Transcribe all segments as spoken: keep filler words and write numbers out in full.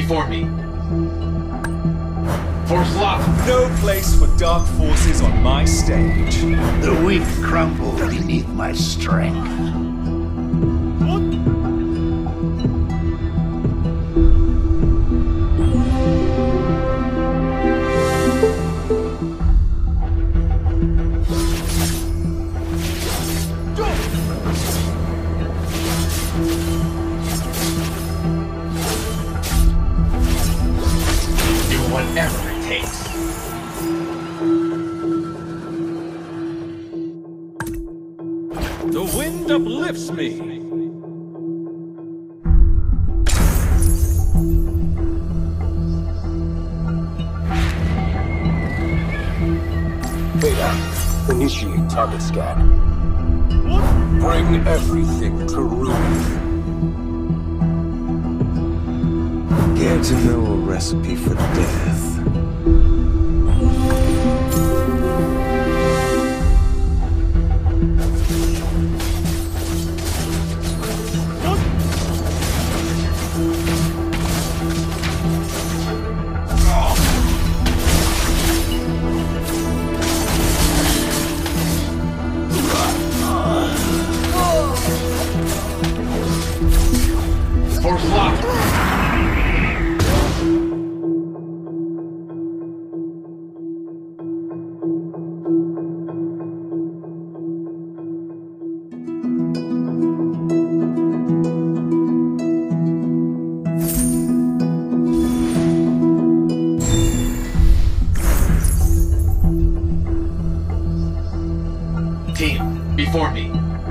before me. For Sloth. No place for dark forces on my stage. The weak crumble beneath my strength. Whatever it takes. The wind uplifts me. Beta, initiate target scan. Bring everything to ruin. Get to know a recipe for death. For Sloth. Team, before me.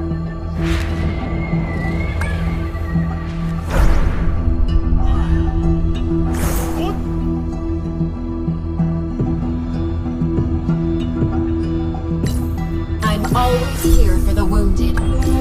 I'm always here for the wounded.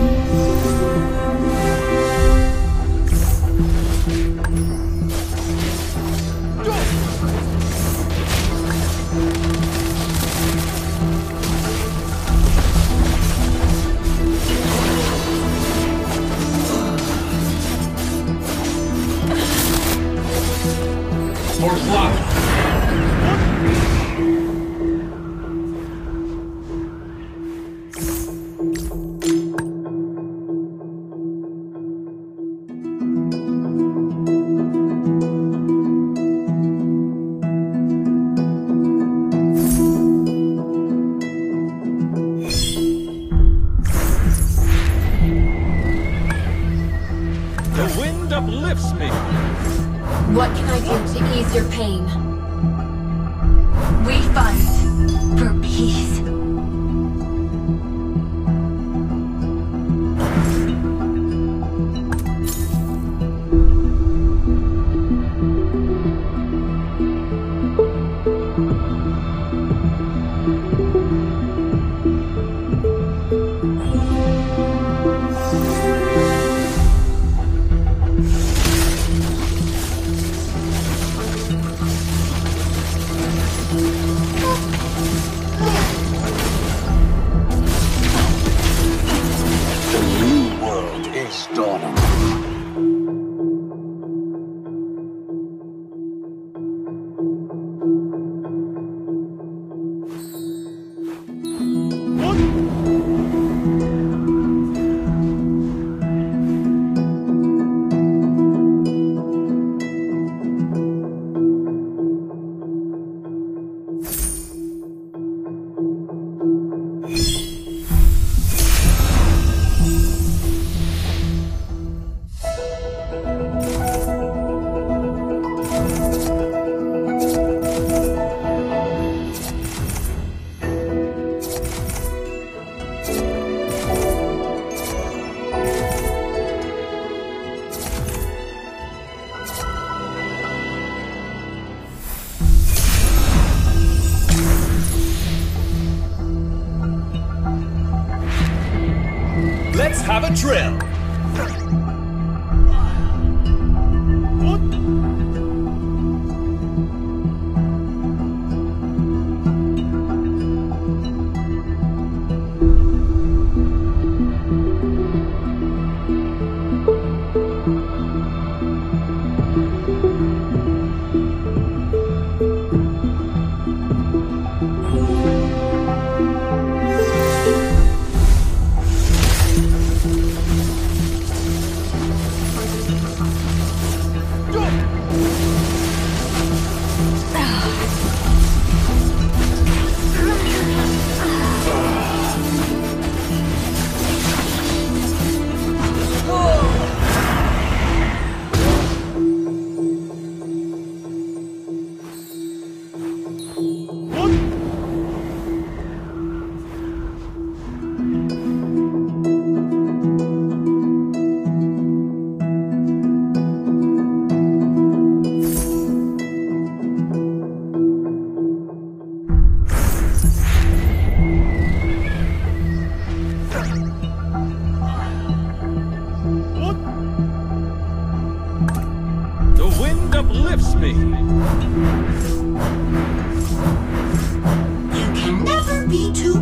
For Sloth. The wind uplifts me. What can I do to ease your pain? We fight for peace. Let's have a drill.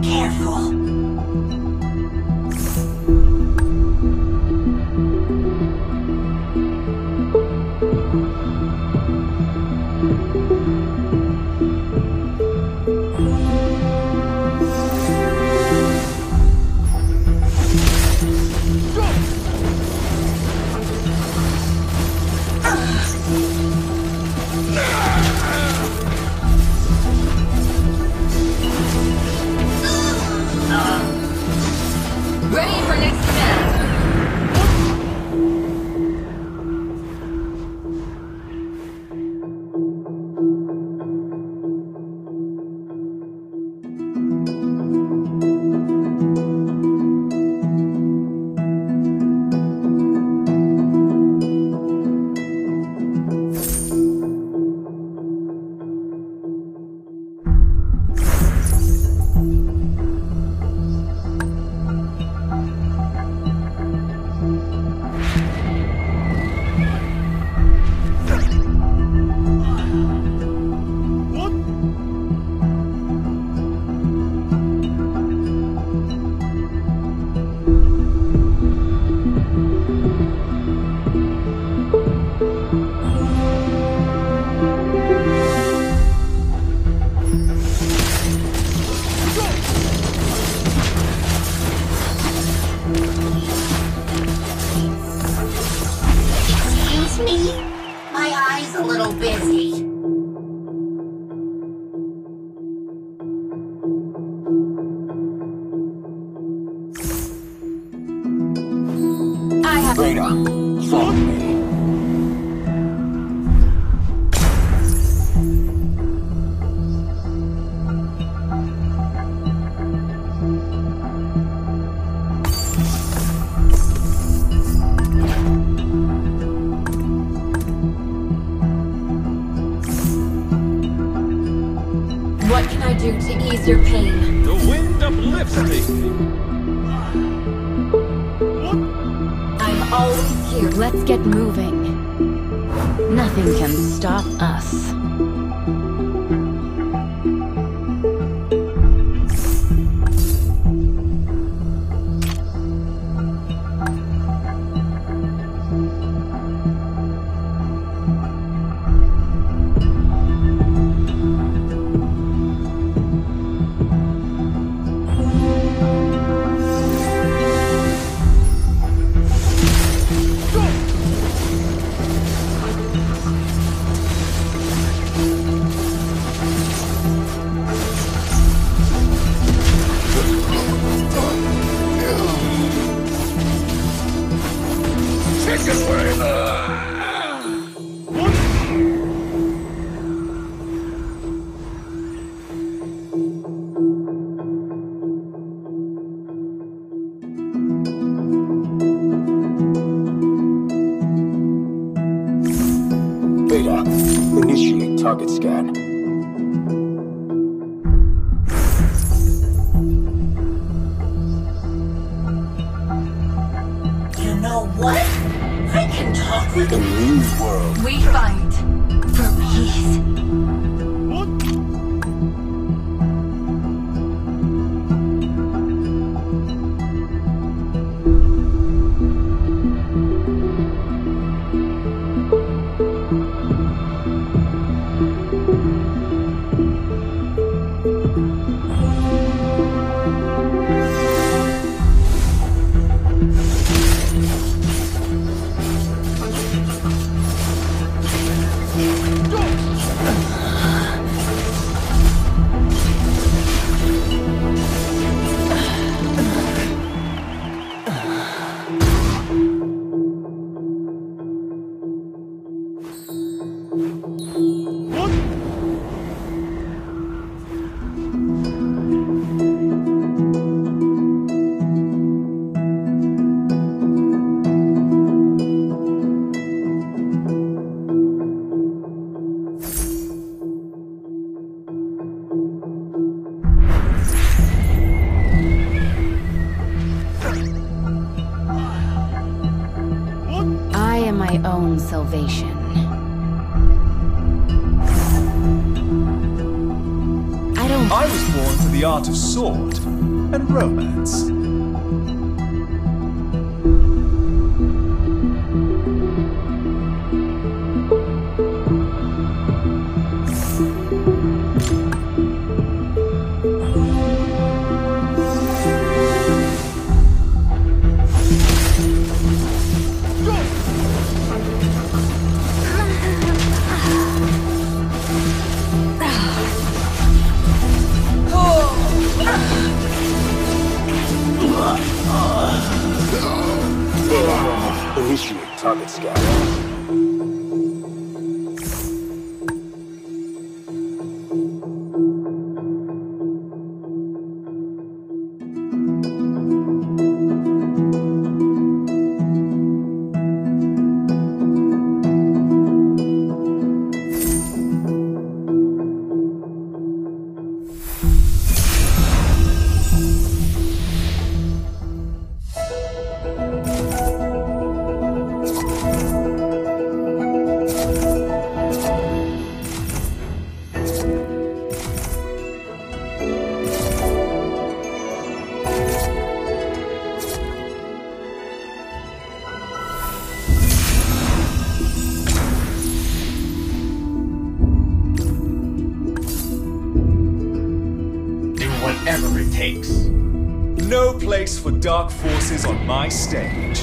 careful. Ready for next command. Me? My eye's a little busy. I have Vader, follow me. What can I do to ease your pain? The wind uplifts me. I'm always here. Let's get moving. Nothing can stop us. Vader, initiate target scan. You know what? I can talk with A new world. We fight for peace. I am my own salvation. I was born to the the art of sword and romance. Initiate target scan. Whatever it takes. No place for dark forces on my stage.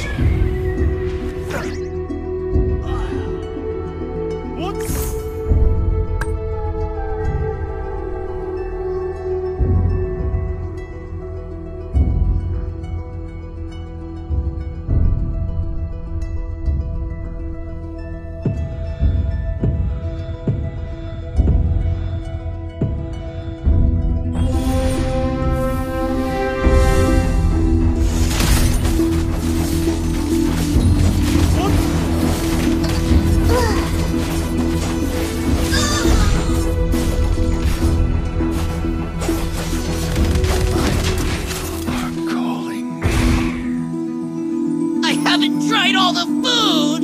Haven't tried all the food!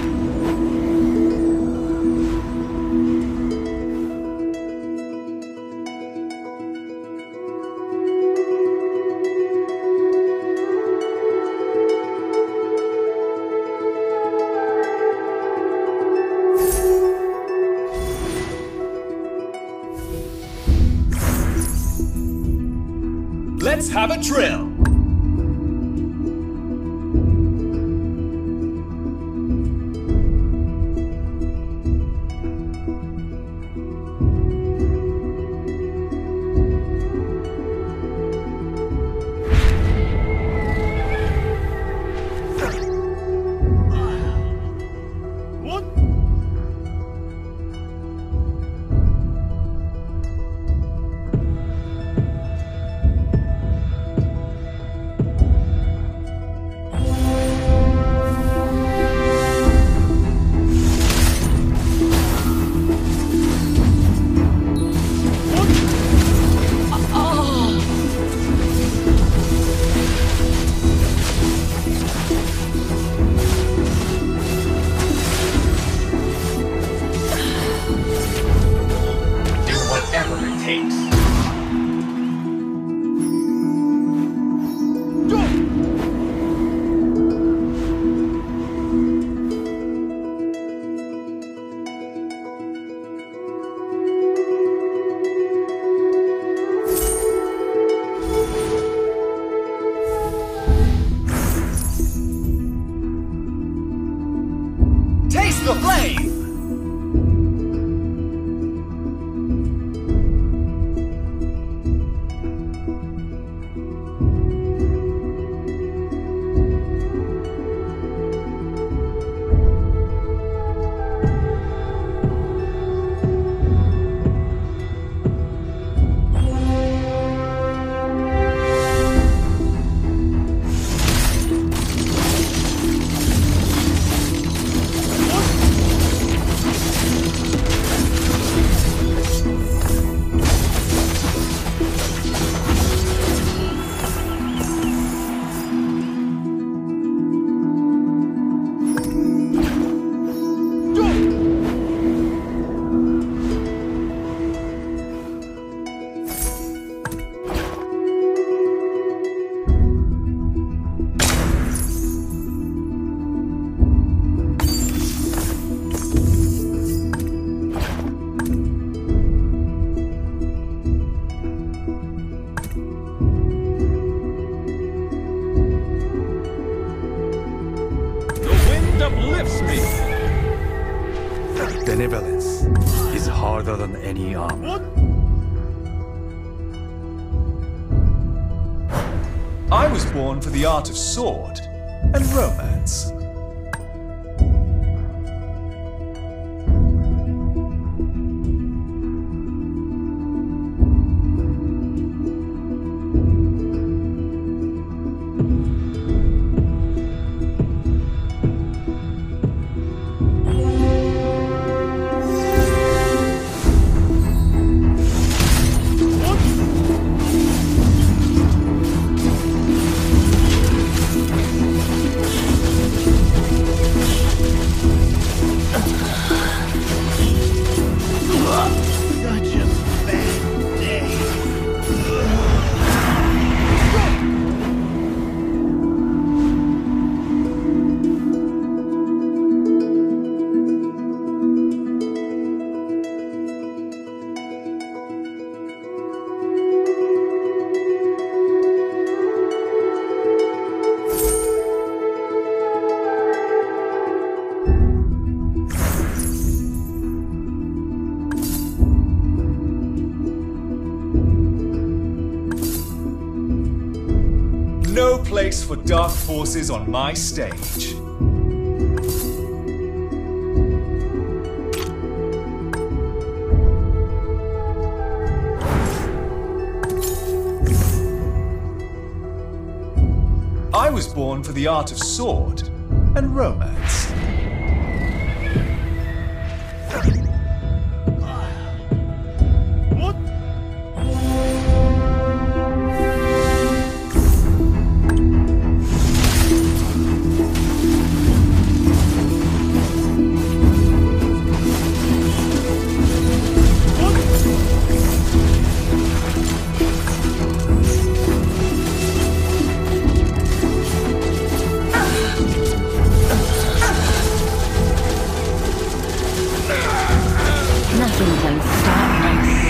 Let's have a drill! uplifts me. Benevolence is harder than any armor. I was born for the art of sword and romance. Such a bad day. No place for dark forces on my stage. I was born for the art of sword and romance. Nothing can stop us.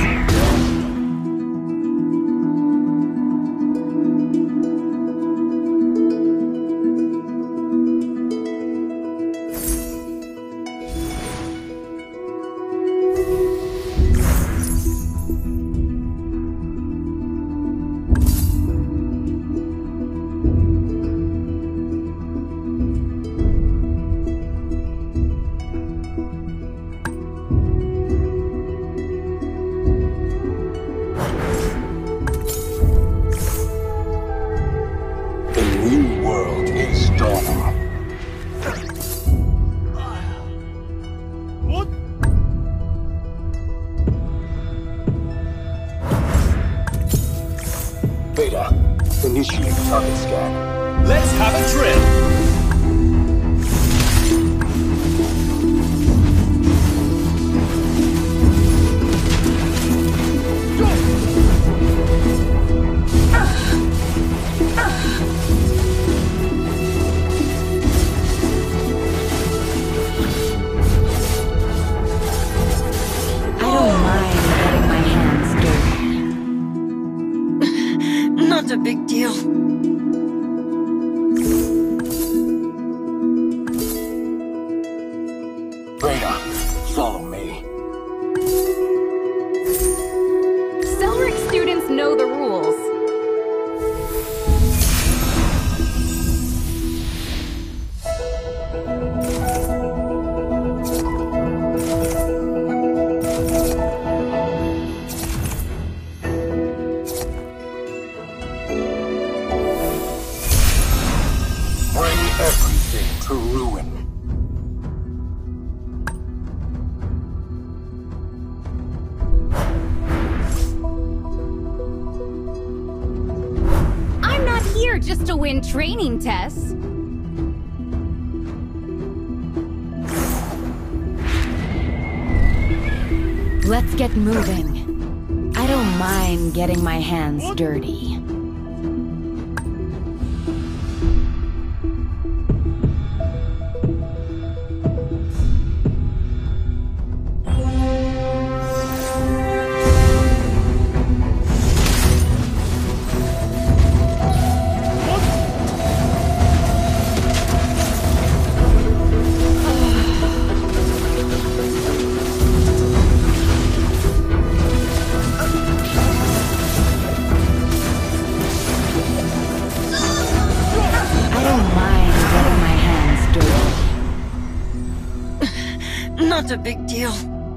A new world is dawning. Beta, initiate target scan. Let's have a drill! Not a big deal. Beta, follow me. Cellric students know the rules. Bring everything to ruin. I'm not here just to win training tests. Let's get moving. I don't mind getting my hands dirty. not a big deal.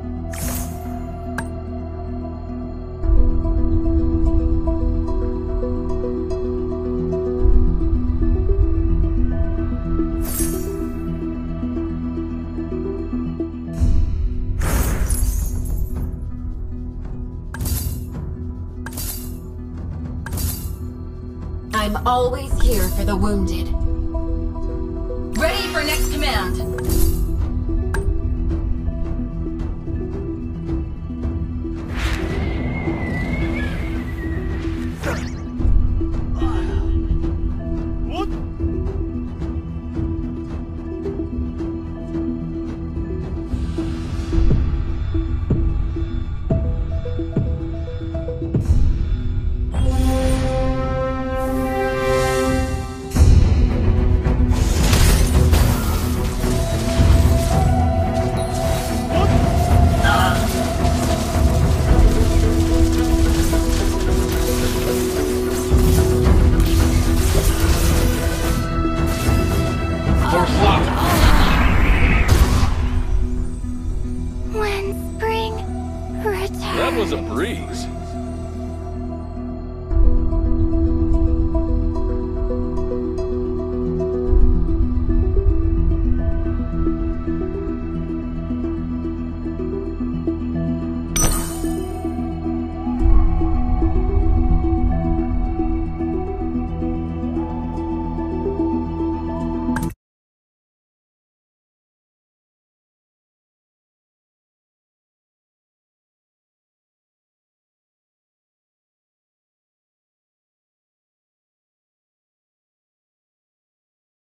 I'm always here for the wounded. Ready for next command.